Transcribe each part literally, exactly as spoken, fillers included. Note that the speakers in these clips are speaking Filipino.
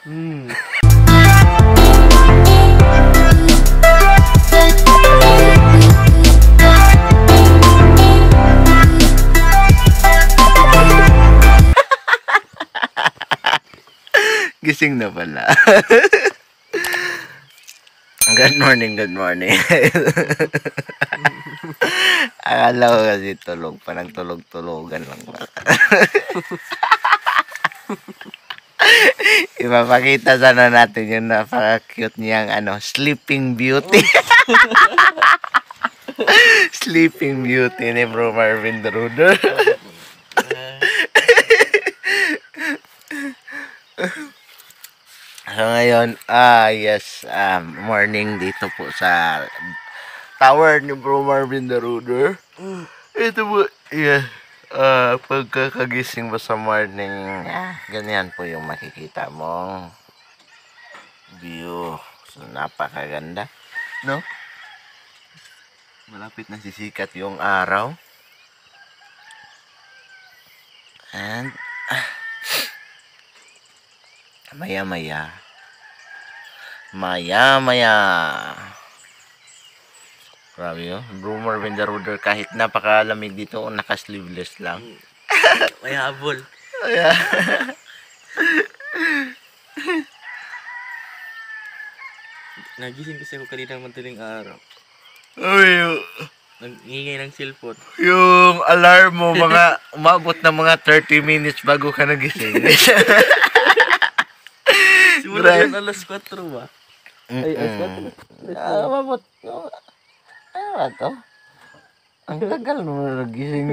Hmm. Gising na pala. Good morning, good morning. Akala ko kasi tulog pa, nagtulog-tulogan lang ba. Ipapakita sana natin yung napaka-cute niyang ano, Sleeping Beauty. Sleeping Beauty ni Bro Marvin Deruder. So ngayon, ah yes, um, morning dito po sa tower ni Bro Marvin Deruder. Ito po, yeah, ah pagkakagising mo sa morning, ah, ganyan po yung makikita mong view. So, napakaganda, no? Malapit na sisikat yung araw. And, ah, maya-maya, maya-maya, grabe yun. Bro Marvin Deruder, kahit napakalamig dito, naka-sleeveless lang. May habol. Ayan. Nagising kasi ako kanina madaling araw. Uy, Nangingay ng cellphone. yung alarm mo, mga umabot na mga thirty minutes bago ka nagising. Simula yun alas kwatro ba? Ay, alas kwatro. Ah, umabot. Ano ba to? Ang tagal mo na nagising.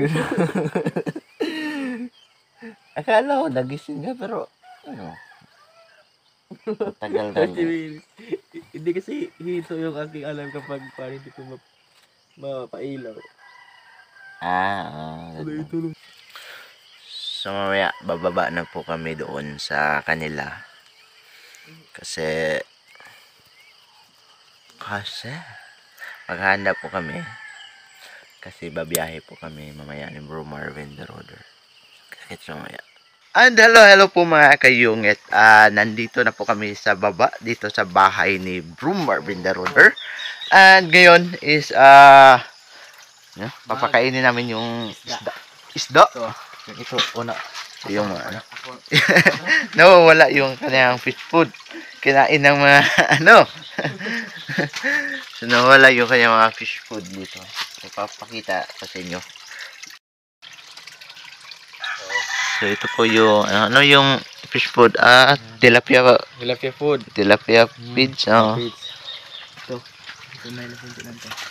Akala ko nagising ka, pero ano? Tagal na. Kasi, hindi kasi hito yung aking alam kapag parang hindi ko map mapailaw. Ah, ah. Tuloy tulong. So mamaya bababa na po kami doon sa kanila. Kasi kasi maghahanda po kami. Kasi babiyahe po kami mamaya ni Bro Marvin Deruder. Kahit mamaya. And hello, hello po mga kayungit. Ah, nandito na po kami sa baba dito sa bahay ni Bro Marvin Deruder. And ngayon is ah uh, papakainin namin yung isda. Isda? Ito, ito una. Yung mga ano. Nawawala yung kanyang fish food. Kinain ng mga ano. So nawala yung kanyang mga fish food dito. Ipapakita ko sa inyo. So ito po yung ano, ano yung fish food, ah tilapia ba? Tilapia food. Tilapia feeds. Oh. Ito. Ito na yung nasunod lang ito.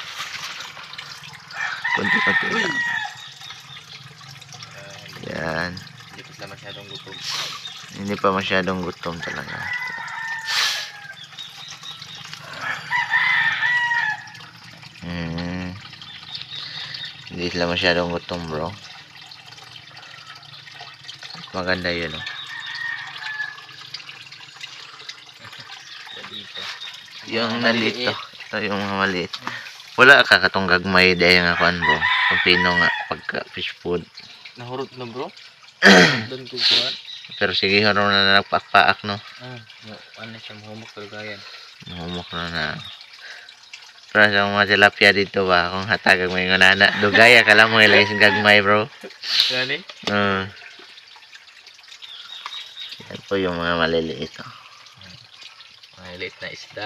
Kunti-kunti lang. Yan. Hindi pa sila masyadong gutom. Hindi pa masyadong gutom talaga. Hmm. Hindi sila masyadong gutom, bro. Maganda yun, oh. Yung nalito. Ito yung mga maliit. Wala ka katong gagmay dahil nga kuan, bro. Kung pino nga pagka fish food. Nahurot na bro? Doon ko kuhan. Pero sige, haro na nagpakpaak, no? Ah, ano siya mahumok kalagayan. Mahumok na na. Pero sa mga tilapia dito ba, kung hatagag mo yung nana, dugaya ka lang mo ilagay sa gagmay, bro. Gani? Uh, yan po yung mga maliliit, oh. Maliliit na isda.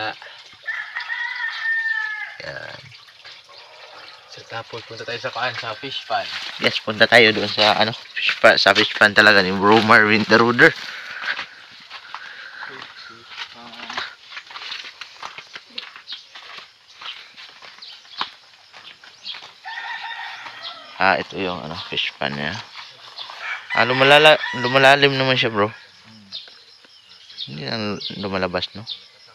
Yan. So tapos punta tayo sa kaan, sa fish pan. Yes, punta tayo doon sa ano, fish pan, sa fish pan talaga ni Bro Marvin Deruder. Ah, ito yung ano, fish pan niya. Ah, lumalala, lumalalim naman siya, bro. Hindi na lumalabas, no?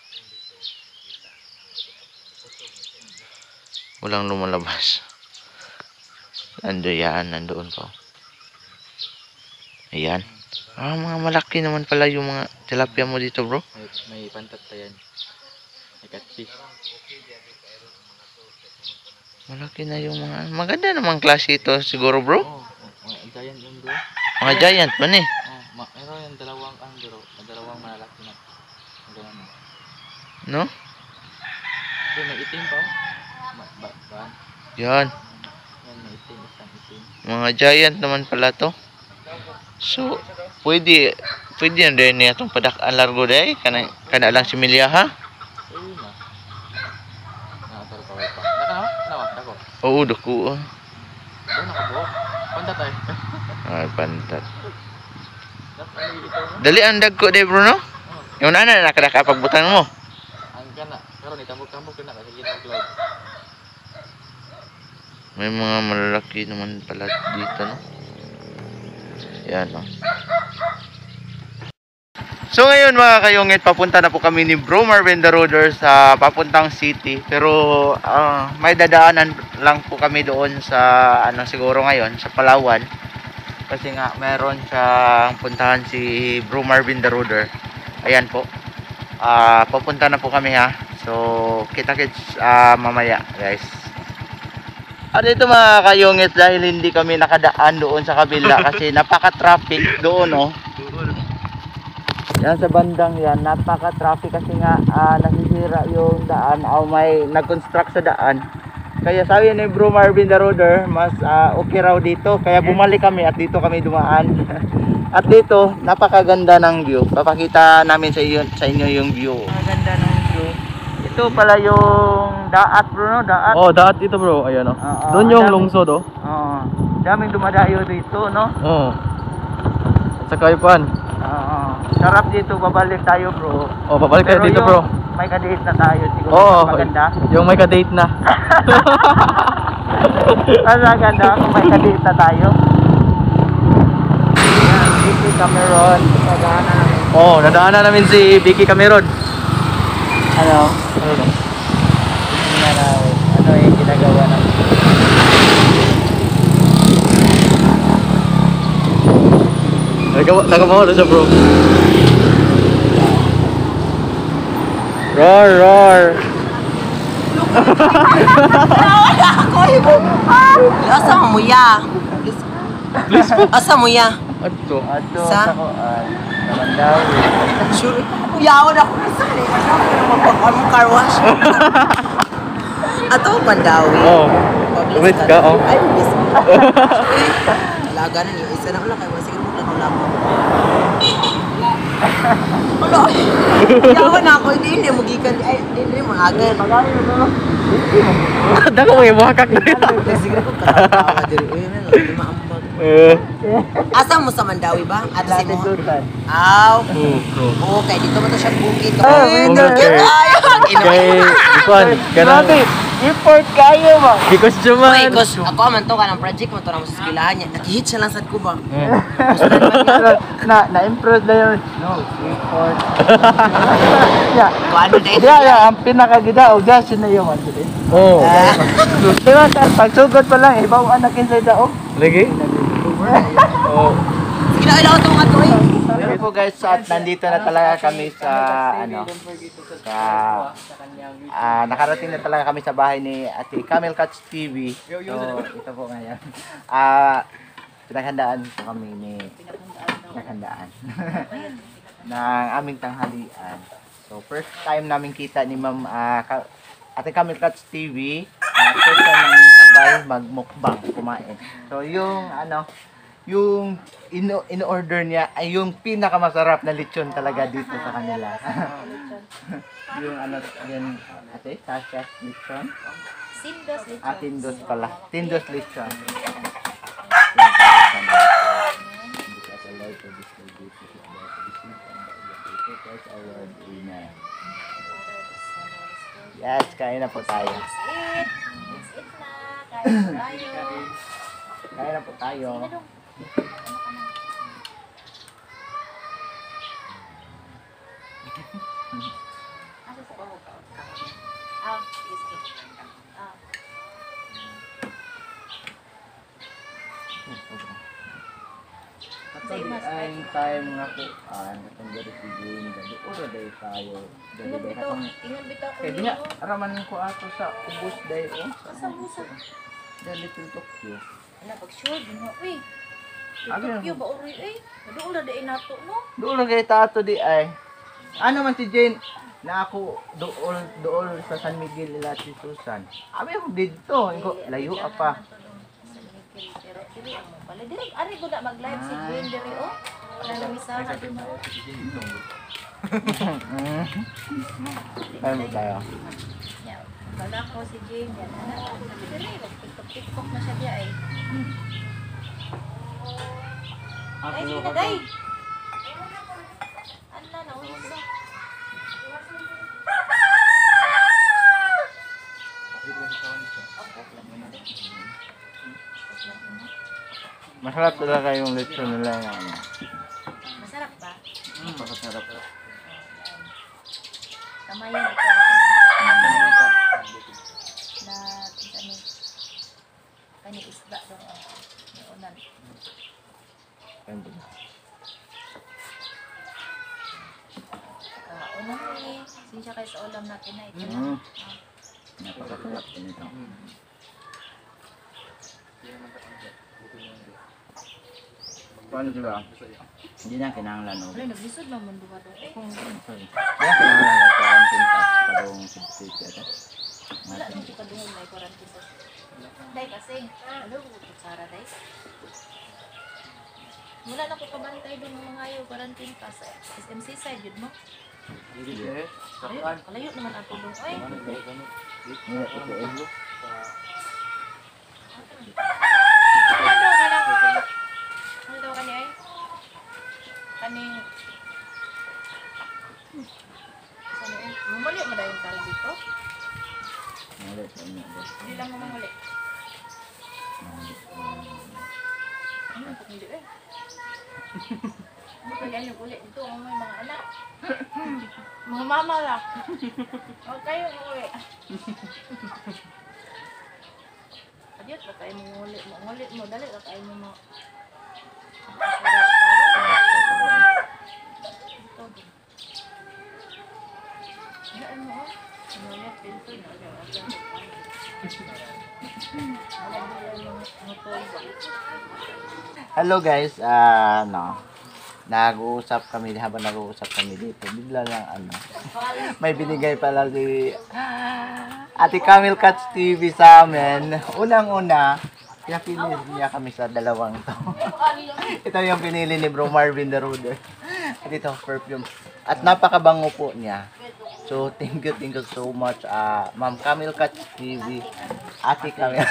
Walang lumalabas. Ando yan, nandoon po. Ayan. Ah, mga malaki naman pala yung mga tilapia mo dito, bro. May, may pantat pa yan. May catfish. Malaki na yung mga... Maganda namang klase ito siguro, bro. Oh, mga giant yun bro. Mga giant man eh. Oh, ma meron yung dalawang ang bro. Dalawang malaki. No? Yung may itim pa. Ma ba ba? Yan. Yan may itim, isang itim. Mga giant naman pala to. So, pwede, pwede na din niya itong padak-an largo day. Kana, kana lang si Milya, ha? So yun na. Nakasar pa pa. Naka no? Nawa, dako. Oo, dako. ah. Doon nakabuo. Panda tayo. Ay, pantat. Dapat ano ito no? Dali ang dagko day, Bruno. Oh, Yung nana, nakadakapagbutang mo. ang kana. Karon ni tambok-tambok na kasi ginaw cloud. May mga malalaki naman pala dito, no? Yan, no? So ngayon mga kayungit, papunta na po kami ni Bro Marvin the Roader sa papuntang city. Pero ah, may dadaanan lang po kami doon sa ano siguro ngayon sa Palawan. Kasi nga meron siyang puntahan si Bro Marvin the Roader. Ayan po. Ah, papunta na po kami ha. So kita-kits ah, mamaya guys. At ito mga kayungit, dahil hindi kami nakadaan doon sa kabila kasi napaka-traffic doon, no. Yan sa bandang yan, napaka-traffic kasi nga ah, nasisira yung daan o may nag-construct sa daan. Kaya sabi ni Bro Marvin the Roader, mas ah, okay raw dito. Kaya bumalik kami at dito kami dumaan. At dito, napakaganda ng view. Papakita namin sa inyo, sa inyo yung view. Maganda ng view. Ito pala yung daat, bro, no? Daat. Oh, daat dito bro. Ayan oh. Oo, Doon yung daming- lungsod oh. Oo. Daming dumadayo dito, no? Oo. At saka ipan. Oo. Sarap dito, babalik tayo, bro. Oh, babalik tayo Pero dito yung bro. may kadate na tayo, siguro Oo. mas maganda. Yung may ka-date na. Mas maganda kung may kadate na tayo. Yan, Vicky Cameron, pagana namin. Oh, nadaanan namin si Vicky Cameron. Ano? Ano no? Tingnan namin. Ano yung ginagawa namin. Nagawa, nagawa na siya bro. Roar, roar. Asa mo ya? Asa mo ya? Ato. Ato, Sa? sa kuan. Kamandaw. Sure. Uyawon ako sa kanila. Magpapaan mo car wash. Ato, Pandawi. Oh. Public Wait ka, oh. Ay, bis. Talaga na niyo. Isa na ulang kayo. Sige mo lang lang. Wala. Uyawon ako. Hindi, hindi. Magikan. Ay, hindi, hindi. Mahagi. Dako mo yung buhakak na yun. Sige na ko. Katawa diri. Uy, may lang. Maambag. Eh. Asa mo sa Mandawi ba? At si mo? Latitude. Aw. Oh. Okay, dito mo to siya bukid. Ah, Ay, okay. ay, Kay Ikuan, kanang Grabe, import kayo ba? Kikos Oy, Juman. cause ako man to kanang project mo to na mo sa eskwelahan niya. Nakihit siya lang sa ko ba? Hmm. na na-improve na yun. No, import. Yeah. Kuano na ito? Yeah, yeah, ang pinakagidaog dyan, sino yung man dito? Oh. Diba, sir, pagsugod pa lang, ibaw anakin sa daog. Lagi? Oh. Sige na, kailangan itong ato eh. Pero po guys, at nandito na talaga kami sa, ano, sa, ah, nakarating na talaga kami sa bahay ni Ate Camel Cats T V. So, ito po ngayon. Ah, pinaghandaan po kami ni, pinaghandaan, ng aming tanghalian. So, first time namin kita ni Ma'am ah, Ka- Ate Camel Cats T V. Ah, first time namin sabay magmukbang, kumain. So, yung, ano, yung ino in-order niya ay yung pinakamasarap na lechon talaga dito sa kanila. Yung ano, yun, ate, Tasha's lechon. Sindos lechon. Ah, Tindos pala. Tindos lechon. Yes, kain na po tayo. It's it. It's it na. Kain na tayo. Kain na po tayo. Asa sa bawah ka? Ah, sige, sige. Ah. Ato di ay time nga po an katong diri si Jane dali ora day tayo dali Ingon day bitaw, katong ingon bitaw ko kay niyo. dinya araman ko ato sa ubos day o Asa busa? dali to Tokyo. Ala pag sure din mo. Uy. Ano yan? Tokyo ba uri eh? Doon na dai nato no. Doon lang kay tato di ay. Ano man si Jane? na ako dool dool sa San Miguel ila si Susan. Abi ako dito, ingo layo apa. Pero dili ang pala dili ari ko na mag-live si Gwen diri oh. Wala na misaha din mo. Ay mo tayo. Ya, wala ko si Jane yan. Ano sabi diri TikTok TikTok na siya diya ay. Ay, sige na day. Ano na uso. Masarap talaga yung lechon nila na ano. Masarap ba? Mm, masarap. Kamayan ito kasi kamayan na ano kani isda dong oh. Unan. Ano? Ah, unan ni sinsya kay sa ulam natin na ito. Mm. Napakasarap din ito. Paano diba? Hindi na kinahanglan no. Wala naglisod man mundo ka daw. Eh, Sorry. Kaya kinahanglan ng quarantine pass padong subscribe ito. wala nang ipaduhol na quarantine sa. Day kasi, ano ko Sara day? Wala na ko kabantay doon ng mga ayaw quarantine pass sa S M C side yun mo. Hindi. Kalayo, kalayo naman ato doon. Ay, Hindi, ito eh. ano ka lang? Ano daw kani ay? Kaning Saan eh? Mamuli mo dahil tara dito? Mali sa inyo. boss. Hindi lang mo mamuli. Mali. Ano ang pagmili eh? Ano kaya yung uli dito? Ang may mga anak. Mga mama lang. Huwag kayo uli. Adiyot ba kayo mo uli mo? Ulit mo, dali ba kayo mo mo? Ito. Yan mo oh. Ulit dito. Hello guys, ah no. Nag-uusap kami habang nag-uusap kami dito. Bigla lang ano. May binigay pala si Ate Camille Cats T V sa amin. Unang-una, pinapili niya kami sa dalawang to. Ito yung pinili ni Bro Marvin the Ruder. At ito, perfume. At napakabango po niya. So, thank you, thank you so much, ah Ma'am Camille Cats T V. Ate Camille.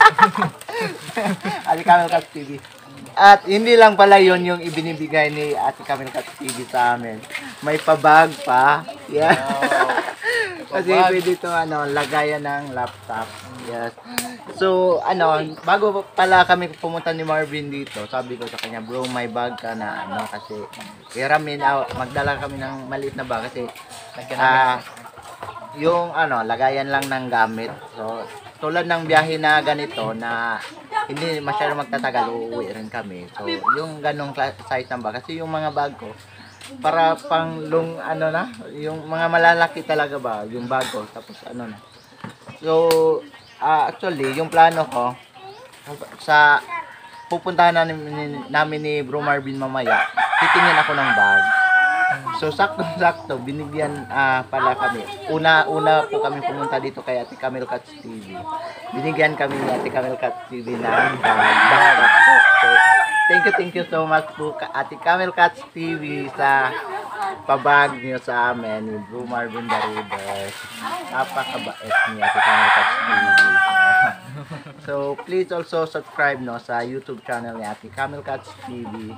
Ate Camille Cats T V. At hindi lang pala yon yung ibinibigay ni Ate Camille Cats T V sa amin. May pabag pa. Yeah. Kasi pwede ito, ano, lagayan ng laptop. Yes. So, ano, bago pala kami pumunta ni Marvin dito, sabi ko sa kanya, bro, may bag ka na, ano, kasi hiramin, uh, magdala kami ng maliit na bag kasi, ah, yung, ano, lagayan lang ng gamit. So, tulad ng biyahe na ganito na hindi masyadong magtatagal, uuwi rin kami. So, yung ganong size ng bag, kasi yung mga bag ko, para pang long ano na, yung mga malalaki talaga ba, yung bag ko, tapos ano na. So, uh, actually, yung plano ko, sa pupuntahan na namin, namin ni Bro Marvin mamaya, titingin ako ng bag. So, sakto-sakto, binigyan uh, pala kami. Una-una po kami pumunta dito kay Ate Camille Cats T V. Binigyan kami ni Ate Camille Cats T V ng bag. So, thank you, thank you so much po Ate Camille Cats T V sa pabag niyo sa amin ni Bro Marvin the Ruder. Napakabait ni Ate Camille Cats T V. So, please also subscribe no sa YouTube channel ni Ate Camille Cats T V.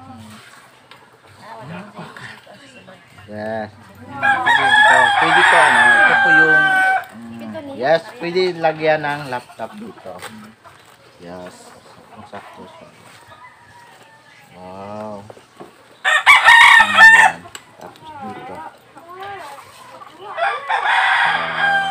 Yes. So, pwede ko ano, ito po yung mm, yes, pwede lagyan ng laptop dito. Yes. Ang sakto siya. Wow. Ayan. Tapos dito. Wow.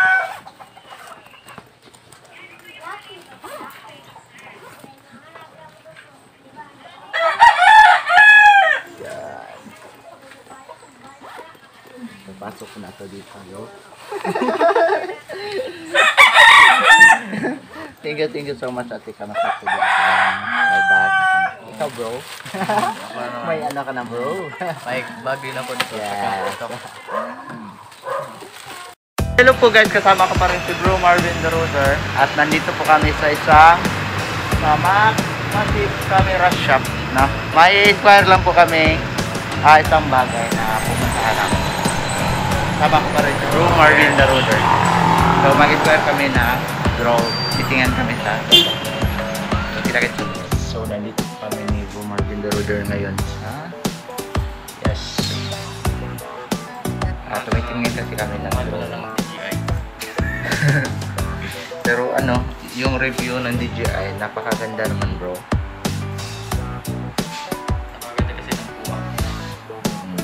Pasok ko na ito dito, yo. Thank you, thank you so much, Ate Camille Cats T V. May bag. Ikaw, bro. May ano ka na, bro. May bag din ako dito. Yes. Hello po guys, kasama ko pa rin si Bro Marvin the Roader at nandito po kami sa isang sama Massive Camera Shop, no? May inquire lang po kami ah, isang bagay na pupuntahan namin. Kasama ko pa rin si Bro Marvin the Roader. So mag-inquire kami na drone, titingan kami sa kita-kita. So nandito kami ni Bro Marvin the Roader ngayon sa yes. Ah, tumitingin kasi kami ng drone. Pero ano, yung review ng D J I napakaganda naman bro. Napakaganda kasi ng buwan. Hmm.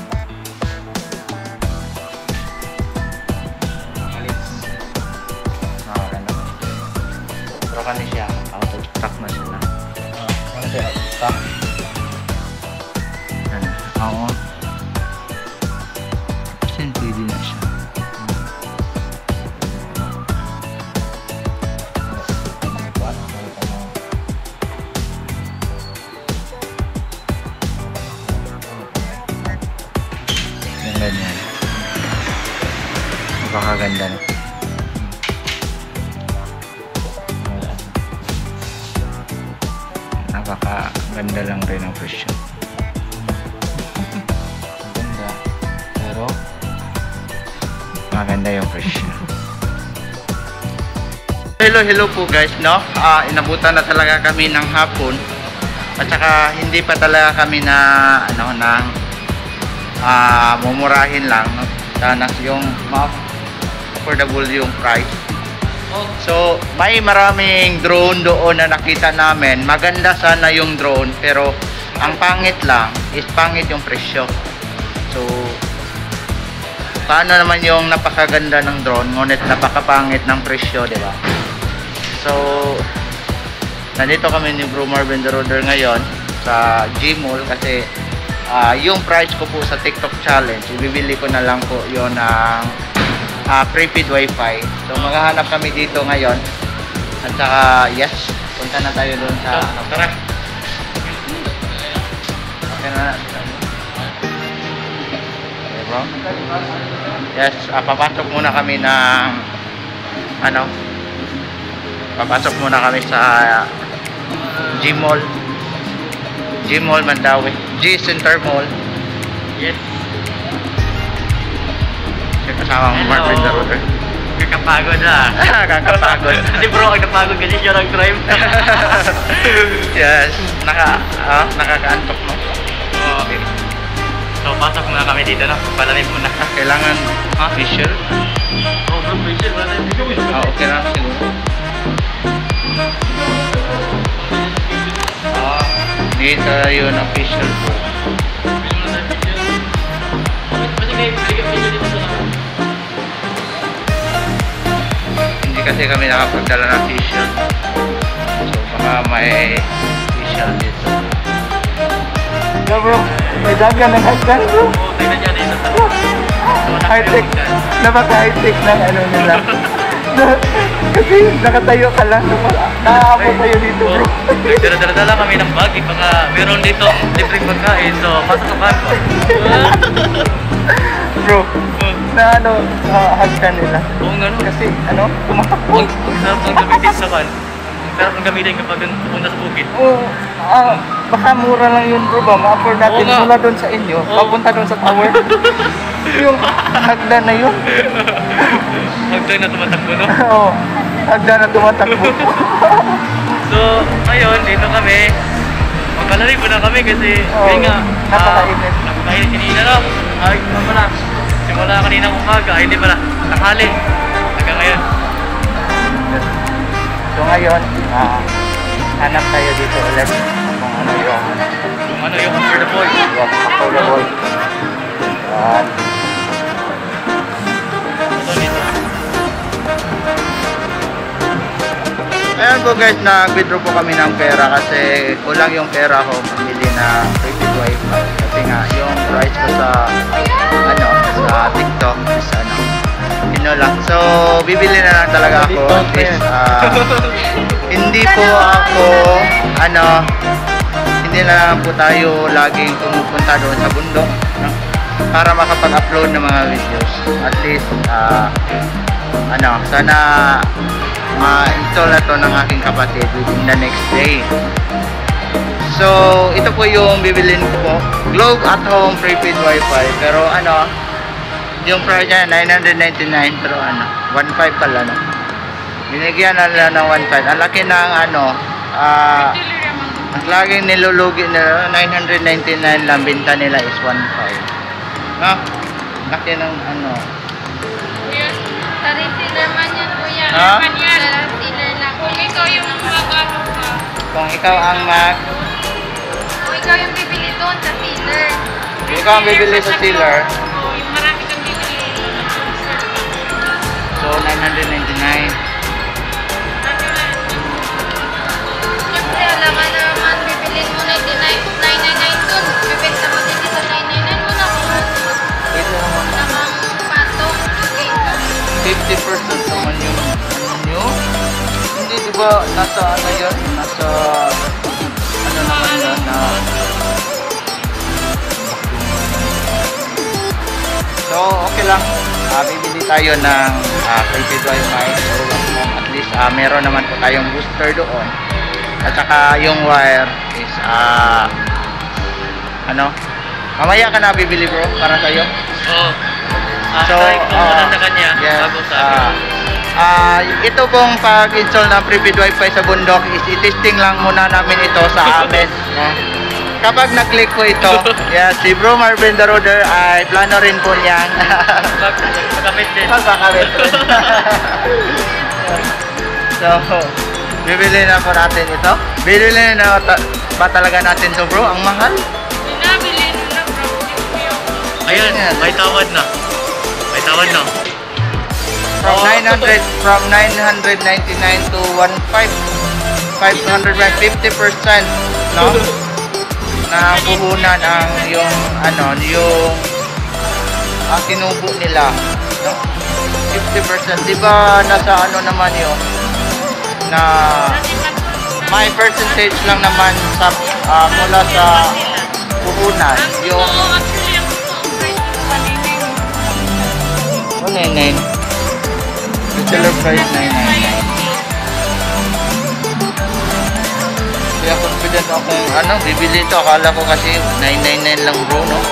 Alis. Nakaganda. Pero kani siya, out of stock na siya na. Ah, ano siya, out of stock? Ano? Oo. Kasi pwede na siya. Ganyan. Napakaganda na. Napakaganda lang rin ang presyo. Maganda. Pero maganda yung presyo. Hello, hello po guys, no? Ah, inabutan na talaga kami ng hapon. At saka hindi pa talaga kami na ano ng Ah, uh, mumurahin lang, no? Sana yung affordable yung price. So, may maraming drone doon na nakita namin. Maganda sana yung drone, pero ang pangit lang is pangit yung presyo. So, paano naman yung napakaganda ng drone, ngunit napakapangit ng presyo, di ba? So, nandito kami ni Bro Marvin the Roader ngayon sa Gmall kasi Uh, yung price ko po sa TikTok challenge, ibibili ko na lang po yon ng uh, prepaid wifi. So maghahanap kami dito ngayon. At saka yes, punta na tayo doon sa ano. Tara. Okay na. Okay bro. Yes, uh, papasok muna kami ng ano. Papasok muna kami sa uh, Gmall. Gmall Mandawi. G Center Mall. Yes. Siya kasama mo Marvin the Roader. Kakapagod ah. Kakapagod. Kasi bro, ang napagod kasi siya nag-drive. Yes. Naka, ah, nakakaantok mo. Oh, okay. So, pasok muna kami dito na. Palamig muna. Kailangan ha? Facial? Oh, bro, facial. Ah, okay na siguro. Ah, hindi tayo ng facial po. Hindi kasi kami nakapagdala ng facial. So baka may facial dito. Yeah bro, may dagan ng hagdan bro. Oo, tignan niya dito. High-tech, napaka-high-tech ng ano nila. Kasi nakatayo ka lang, nakaabot tayo dito bro. Dala-dala kami ng bag, baka meron dito libreng pagkain, so pasok ka ko. Bro, na ano, uh, hagdan nila. Oo nga no. Kasi ano, tumatakbo. Sarap ang gamitin sa kan. Sarap ang gamitin kapag pupunta sa bukid. Oo, ah, baka mura lang yun bro ba, ma-afford natin mula doon sa inyo, Oo. papunta doon sa tower. Yung hagdan na yun. Hagdan na tumatakbo no? Oo, hagdan na tumatakbo. So, ngayon, dito kami. Magkalari po na kami kasi, Oo, kaya nga, napakainit. ah, napakainit kanina no? Ay, ano pala, simula kanina umaga, ay hindi pala, tanghali. Hanggang ngayon. So ngayon, ah, hanap tayo dito ulit kung ano yung Kung ano yung affordable. yung affordable. Yan. Ito dito. Ayan po guys, nag-withdraw po kami ng pera kasi kulang yung pera ko pambili na prepaid wifi. Kasi nga, yung price ko sa ano, sa TikTok is ano, yun lang. So, bibili na lang talaga ako. At least, ah, hindi po ako, ano, hindi na lang po tayo laging pumupunta doon sa bundok, no? Para makapag-upload ng mga videos. At least, ah, ano, sana ma-install na to ng aking kapatid within the next day. So, ito po yung bibilin ko po. Globe at Home prepaid wifi. Pero ano, yung price niya nine ninety-nine, pero ano, one five pala no. Binigyan na lang ng one five. Ang laki ng ano, ah, ang laging nilulugi nila, nine ninety-nine lang, binta nila is one five. No? Laki ng ano. Sarili naman yan, kuya. Ha? Sarili lang. Kung ikaw yung mag-ano ka. Kung ikaw ang mag... Kung ikaw yung bibili doon sa sealer. Kung ikaw ang bibili sa sealer, Oo, yung marami kang bibili. so nine ninety-nine. Kasi alam ka naman, bibilin mo ninety-nine, nine ninety-nine doon. Bibenta mo din sa nine ninety-nine mo na kung Ito naman, namang patong. Okay. fifty percent naman yung ano nyo. Hindi, di ba, nasa ano yun? Nasa, ano naman yun, na... So, okay lang. Ah, bibili tayo ng ah, prepaid wifi. So, at least ah, meron naman po tayong booster doon. At saka yung wire is, ah, ano? Mamaya ka na bibili bro, para sa'yo. Oo. Ah, So, try ko muna ah, sa kanya. yes, Bago sa ah, akin. ah, ito pong pag-install ng prepaid wifi sa bundok is i-testing lang muna namin ito sa amin. No? Kapag na-click po ito, yeah, si Bro Marvin the Roader ay plano rin po niyang Mag- Magkapit din. magkakabit rin. So, bibili na po natin ito. Bibili na ta- ba talaga natin to bro? Ang mahal? Pinabili mo na bro. Ayan, may tawad na. May tawad na. From Oh. nine hundred, from nine ninety-nine to one five, five hundred fifty percent, no? Na puhunan ang yung ano, yung ang tinubo nila, no? fifty percent. Di ba nasa ano naman yun? Na may percentage lang naman sa ah, mula sa puhunan. Yung actually, ang gusto ang price ng paninay. oh, nine nine. Retailer price nine nine. Kaya confident akong ano, bibili ito. Akala ko kasi nine ninety-nine lang bro, no?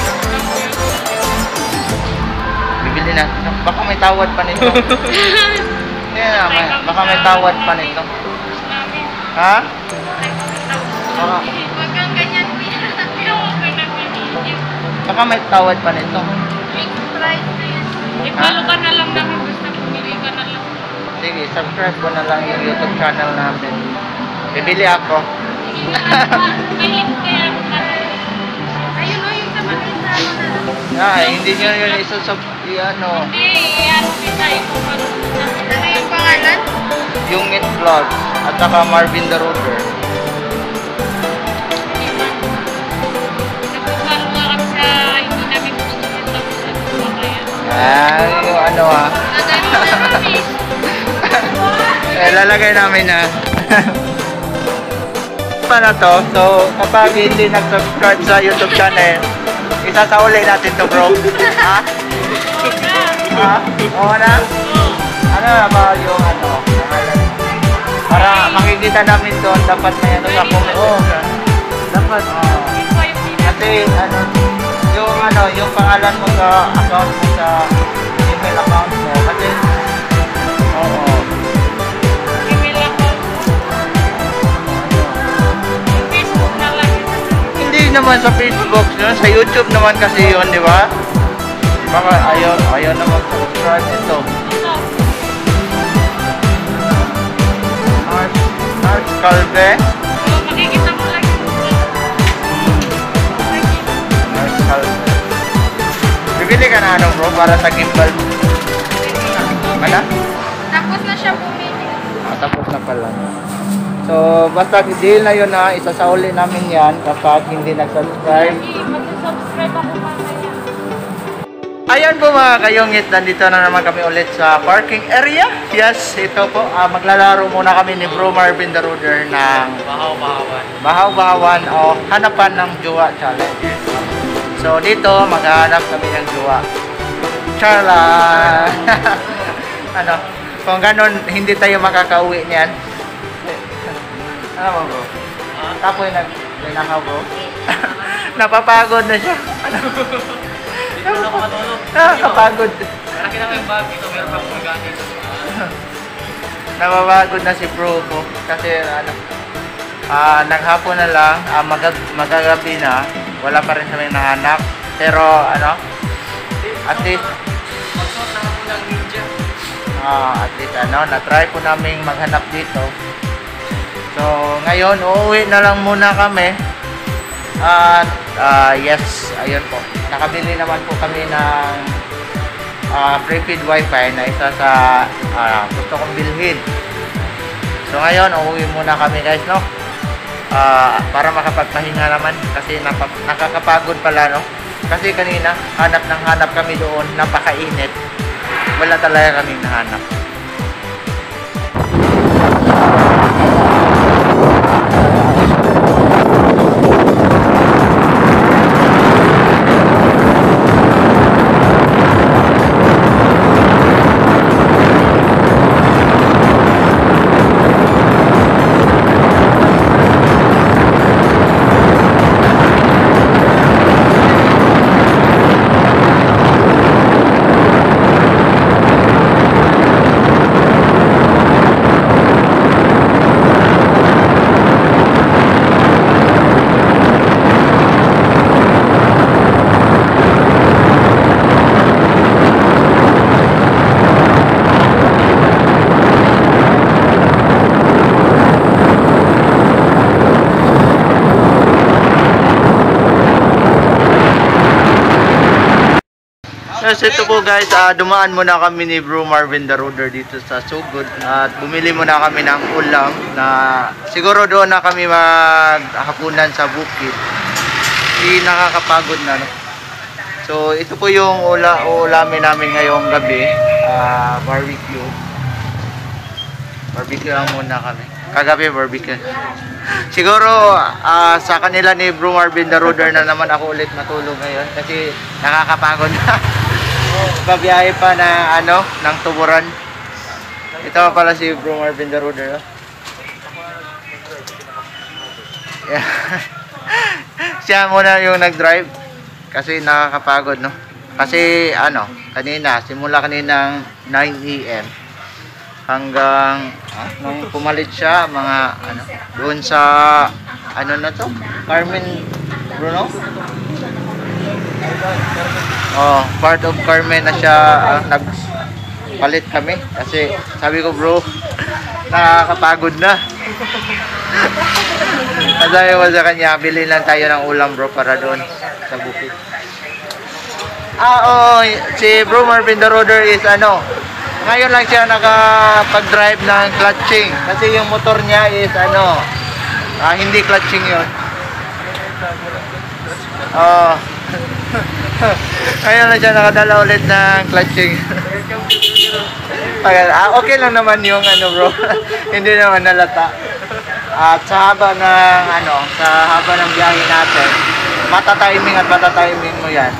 Bibili na. Baka may tawad pa nito. Yeah, may, baka may tawad pa nito. Ha? Baka, Huwag kang ganyan, kuya. Huwag ka na pinigil. baka may tawad pa nito. Fixed price na yan. I-follow ka na lang namin. Basta pumili ka na lang. Sige, subscribe ko na lang yung YouTube channel namin. Bibili ako. May link kaya ako ka. Ayun o, yung sa makita mo na lang. Ah, hindi nyo yun isa sa, ano, Hindi, ano kita, ipapalo na. Ano yung pangalan? yung It Vlogs at saka Marvin the Roader. Nagpapalo nga kami sa hindi namin pupunta tapos nagpapalo kaya. Ah, yung ano ah. Lagay mo na kami. Eh, lalagay namin na. Pa na to, so kapag hindi nag-subscribe sa YouTube channel, isasauli natin to bro. Ha? Ha? Oo na? Ano na ba yung ano? pangalan? Para makikita namin doon, dapat may ano sa comment. Oo, dapat. Oh. Kasi ano, yung ano, yung pangalan mo sa account mo sa email account mo. Kasi, oo. Email ako. Yung Facebook na lang. Hindi naman sa Facebook, yun, sa YouTube naman kasi yun, di ba? Baka ayaw, ayaw naman subscribe ito. Ito. Arts, Arts Calve. So, makikita mo lang yung Arts Calve. Bibili ka na ano bro, para sa gimbal. Mana? Tapos na siya bumili. Ah, tapos na pala. So, basta deal na yun na, isasauli namin yan kapag hindi nag-subscribe. Sige, mag-subscribe ako mamaya. Ayan po mga kayongit, nandito na naman kami ulit sa parking area. Yes, ito po, ah, maglalaro muna kami ni Bro Marvin the Roader ng Bahaw-bahawan. Bahaw-bahawan o hanapan ng jowa challenge. So dito, maghahanap kami ng jowa. Charla! ano, kung ganon, hindi tayo makakauwi niyan. Ano mo bro? Tapoy na, nakaw bro. Napapagod na siya. Hindi na ako matulog. Nakakapagod. Malaki na yung bag dito, meron pa akong gamit. Napapagod na si bro ko. Kasi ano, ah naghapon na lang, ah, magag magagabi na, wala pa rin kami nahanap. Pero ano, at least, Magsuot lang ako ng ninja. ah at least ano, na-try po namin maghanap dito. So, ngayon, uuwi na lang muna kami. At, ah yes, ayun po. Nakabili naman po kami ng ah, prepaid wifi na isa sa ah, gusto kong bilhin. So, ngayon, uuwi muna kami guys, no? Ah, para makapagpahinga naman kasi napa, nakakapagod pala, no? Kasi kanina, hanap ng hanap kami doon, napakainit. Wala talaga kaming nahanap. Yes, ito po guys, uh, dumaan muna kami ni Bro Marvin the Roader dito sa Sugod at bumili muna kami ng ulam na siguro doon na kami maghapunan sa bukid. Hindi nakakapagod na, no? So ito po yung ula ulamin namin ngayong gabi, uh, barbecue. Barbecue lang muna kami. Kagabi barbecue. Siguro uh, sa kanila ni Bro Marvin the Roader na naman ako ulit matulog ngayon kasi nakakapagod na. Babiyahe pa na ano, ng Tuburan. Ito pala si Bro Marvin the Roader. Oh. Yeah. Siya muna yung nag-drive kasi nakakapagod, no? Kasi ano, kanina, simula kaninang nine A M hanggang ah, nung pumalit siya mga ano, doon sa ano na to? Carmen Bruno? Oh, part of Carmen na siya uh, nagpalit kami kasi sabi ko bro nakakapagod na. Sabi ko sa kanya bilhin lang tayo ng ulam bro para doon sa bukid. Ah oh, si Bro Marvin the Roader is ano, ngayon lang siya nakapag-drive ng clutching kasi yung motor niya is ano, ah, hindi clutching yun. Oh. Ngayon na siya nakadala ulit ng clutching. Ah, okay lang naman yung ano bro. Hindi naman nalata. At sa haba ng ano, sa haba ng biyahe natin, mata-timing at mata-timing mo yan.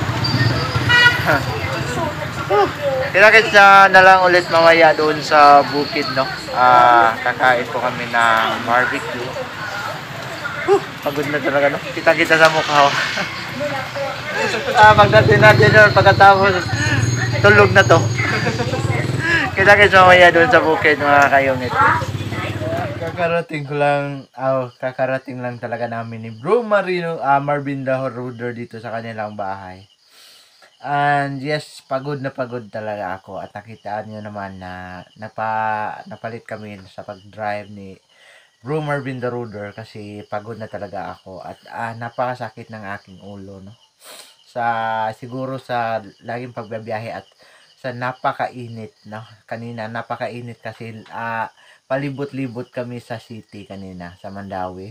Kinakit na na lang ulit mamaya doon sa bukid, no? Ah, kakain po kami ng barbecue. Huh, pagod na talaga, no? Kita-kita sa mukha. Ah, pagdating natin doon, pagkatapos tulog na to. Kita-kita mamaya doon sa bukid, mga kayungit. Kakarating ko lang, oh, kakarating lang talaga namin ni Bro Marino, ah, Marvin the Roader dito sa kanilang bahay. And yes, pagod na pagod talaga ako at nakitaan nyo naman na napa, napalit kami sa pag-drive ni Bro Marvin the Roader kasi pagod na talaga ako at ah, napakasakit ng aking ulo, no? Sa siguro sa laging pagbabiyahe at sa napakainit, no? Kanina napakainit kasi ah, palibot-libot kami sa city kanina sa Mandawi.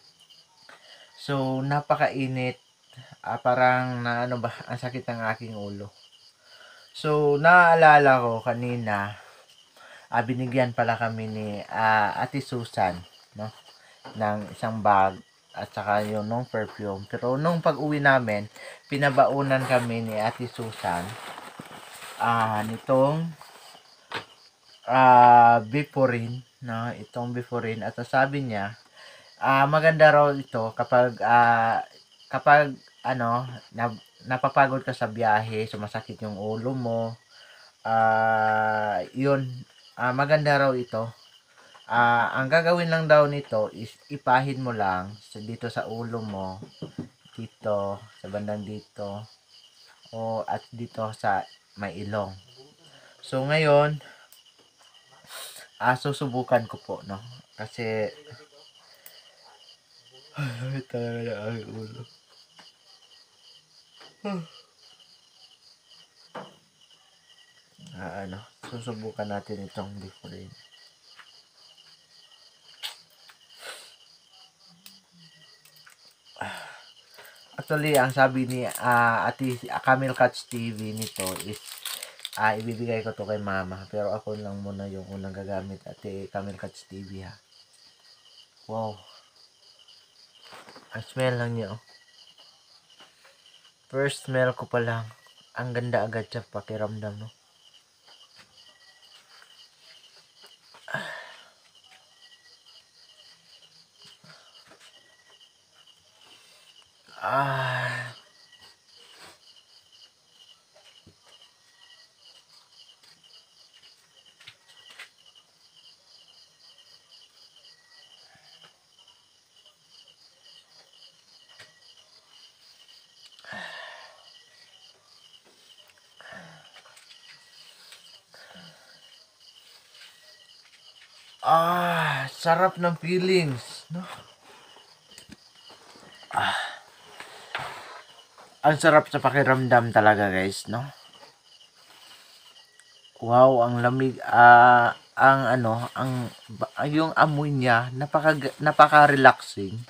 So napakainit. Ah, parang na ano ba, ang sakit ng aking ulo. So, naalala ko kanina, ah, binigyan pala kami ni ah, Ate Susan, no? Ng isang bag at saka yung nung perfume. Pero nung pag-uwi namin, pinabaunan kami ni Ate Susan ah, nitong ah Biforin, no? Itong Biforin at sabi niya, ah maganda raw ito kapag ah kapag ano, na, napapagod ka sa biyahe, sumasakit yung ulo mo, ah yun, ah, maganda raw ito. Ah, ang gagawin lang daw nito is ipahin mo lang sa dito sa ulo mo, dito sa bandang dito, o at dito sa may ilong. So ngayon, ah, susubukan ko po, no? Kasi ay, talaga na ang ulo. Ah, ano, susubukan natin itong Biforin. Actually, ang sabi ni ah Ate Camel Cats T V nito is ah ibibigay ko to kay mama. Pero ako lang muna yung unang gagamit, Ate Camel Cats T V, ha. Wow. Ang smell lang niya, oh. First smell ko pa lang. Ang ganda agad siya pakiramdam, no? Ah. Ah, sarap ng feelings, no? Ah. Ang sarap sa pakiramdam talaga, guys, no? Wow, ang lamig, ah, ang ano, ang yung amoy niya, napaka napaka-relaxing.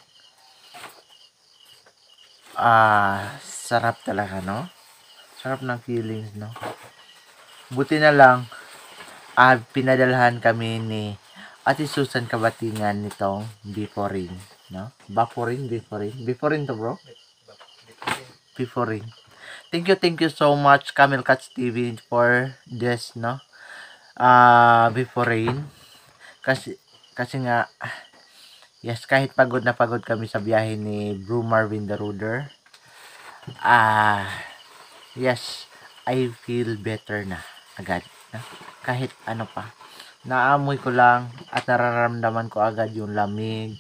Ah, sarap talaga, no? Sarap ng feelings, no? Buti na lang, ah, pinadalhan kami ni Ate Susan Kabatingan nitong Biforin, no? Baforin, Biforin. Biforin to, bro? Biforin. Thank you, thank you so much, Camel Cats T V, for this, no? Ah, uh, Biforin. Kasi, kasi nga, yes, kahit pagod na pagod kami sa biyahe ni Bro Marvin the Ruder, ah, uh, yes, I feel better na agad, no? Kahit ano pa. Naamoy ko lang at nararamdaman ko agad yung lamig.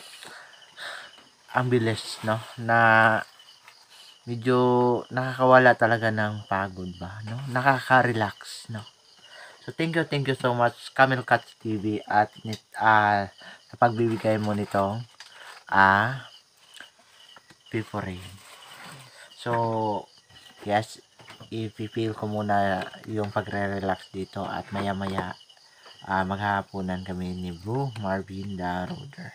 Ang bilis, no? Na medyo nakakawala talaga ng pagod ba, no? Nakaka-relax, no? So thank you, thank you so much, Camel Cats T V, at nit ah uh, sa pagbibigay mo nitong ah Biforin. So yes, i-feel ko muna yung pagre-relax dito at maya-maya uh, maghahaponan kami ni Bro Marvin the Ruder.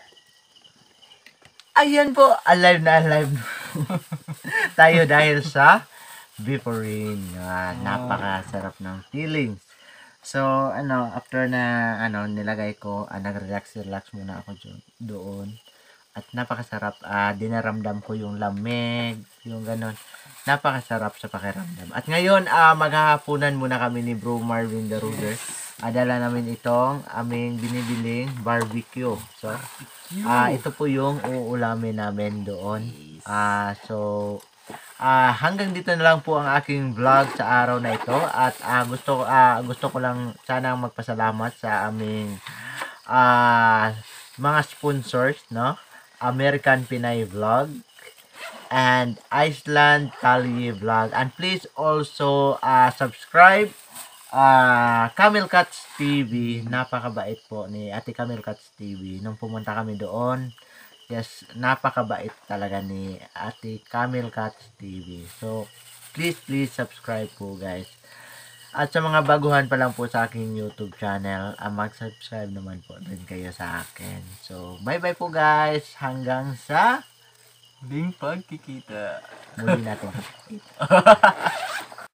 Ayan po, alive na alive tayo dahil sa Biforin. Uh, napakasarap ng feelings. So, ano, after na, ano, nilagay ko, uh, nag-relax-relax muna ako doon. At napakasarap, uh, dinaramdam ko yung lamig, yung ganon. Napakasarap sa pakiramdam. At ngayon, uh, maghahaponan muna kami ni Bro Marvin the Ruder. Adala namin itong aming binibiling barbecue. So, uh, ito po yung uulamin namin doon. Uh, so, uh, hanggang dito na lang po ang aking vlog sa araw na ito. At uh, gusto, uh, gusto ko lang sana magpasalamat sa aming uh, mga sponsors, no? American Pinay Vlog and Iceland Tali Vlog. And please also uh, subscribe uh, Camel Cats T V. Napakabait po ni Ate Camel Cats T V. Nung pumunta kami doon, yes, napakabait talaga ni Ate Camel Cats T V. So, please, please subscribe po, guys. At sa mga baguhan pa lang po sa aking YouTube channel, uh, mag-subscribe naman po din kayo sa akin. So, bye-bye po, guys. Hanggang sa Ding pagkikita. muli natin.